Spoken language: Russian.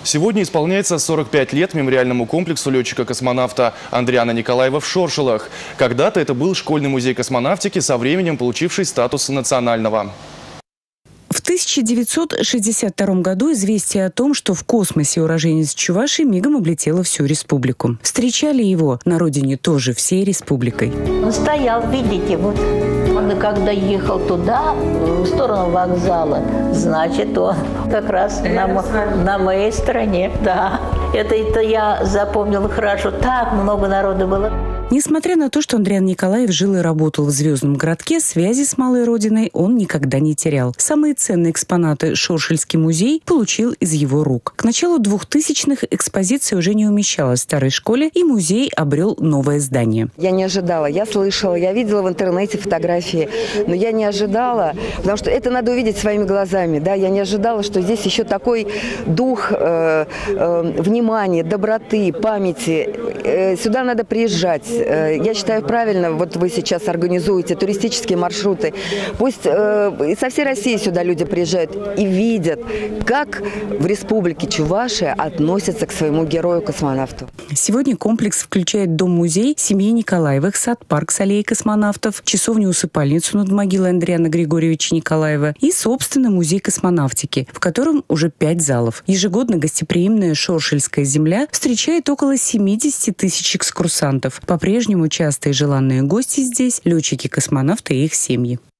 Сегодня исполняется 45 лет мемориальному комплексу летчика-космонавта Андриана Николаева в Шоршилах. Когда-то это был школьный музей космонавтики, со временем получивший статус национального. В 1962 году известие о том, что в космосе уроженец Чувашии, мигом облетело всю республику. Встречали его на родине тоже всей республикой. Он стоял, видите, вот. Он когда ехал туда, в сторону вокзала, значит, он как раз на моей стороне, да. Это я запомнила хорошо. Так много народу было. Несмотря на то, что Андриан Николаев жил и работал в звездном городке, связи с малой родиной он никогда не терял. Самые ценные экспонаты Шоршильский музей получил из его рук. К началу 2000-х экспозиция уже не умещалась в старой школе, и музей обрел новое здание. Я не ожидала. Я слышала, я видела в интернете фотографии, но я не ожидала, потому что это надо увидеть своими глазами. Да? Я не ожидала, что здесь еще такой дух внимания, доброты, памяти. Сюда надо приезжать. Я считаю, правильно, вот вы сейчас организуете туристические маршруты. Пусть со всей России сюда люди приезжают и видят, как в республике Чувашия относятся к своему герою-космонавту. Сегодня комплекс включает дом-музей семьи Николаевых, сад-парк с аллеей космонавтов, часовню-усыпальницу над могилой Андриана Григорьевича Николаева и, собственно, музей космонавтики, в котором уже 5 залов. Ежегодно гостеприимная Шоршильская земля встречает около 70 тысяч экскурсантов. По-прежнему частые желанные гости здесь – летчики-космонавты и их семьи.